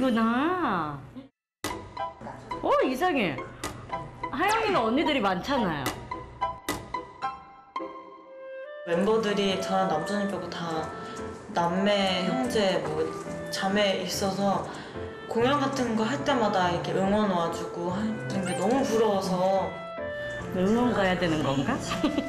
언니구나. 이상해. 하영이는 언니들이 많잖아요. 멤버들이 저랑 남준이 빼고 다 남매, 형제, 뭐 자매 있어서 공연 같은 거 할 때마다 이렇게 응원 와주고 하는 게 너무 부러워서. 응원 가야 되는 건가?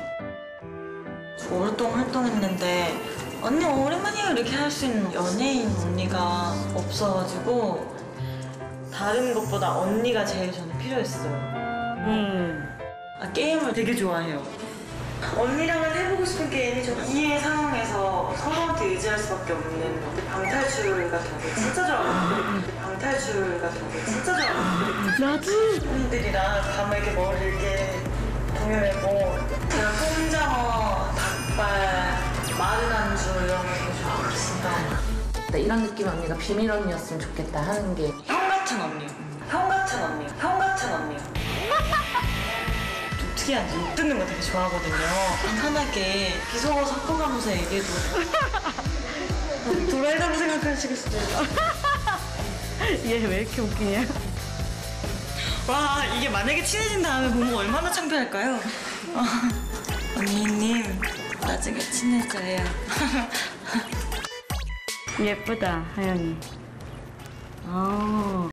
저 오랫동안 활동했는데 언니 오랜만이에요 이렇게 할 수 있는 연예인 언니가 없어가지고 다른 것보다 언니가 제일 저는 필요했어요. 게임을 되게 좋아해요. 언니랑은 해보고 싶은 게임이 좀 이해 상황에서 서로한테 의지할 수밖에 없는 방탈출 같은 거 진짜 좋아하거든요. 방탈출 같은 거 진짜 좋아하거든요. 나도. 언니들이랑 밤에 이렇게 머리 이렇게 동요해고 제가 꼼장어, 닭발, 마른 안주 이런 거 되게 좋아하거든요. 이런 느낌 언니가 비밀 언니였으면 좋겠다 하는 게 형 같은 언니, 형 같은 언니, 형 같은 언니. 좀 특이한 욕 듣는 거 되게 좋아하거든요. 편하게 비속어 섞어가면서 얘기해도 도라이라고 생각하시겠을 수도 있어. 얘 왜 이렇게 웃기냐? 와, 이게 만약에 친해진 다음에 보면 얼마나 창피할까요? 언니님, 나중에 친해져요. 예쁘다, 하영이.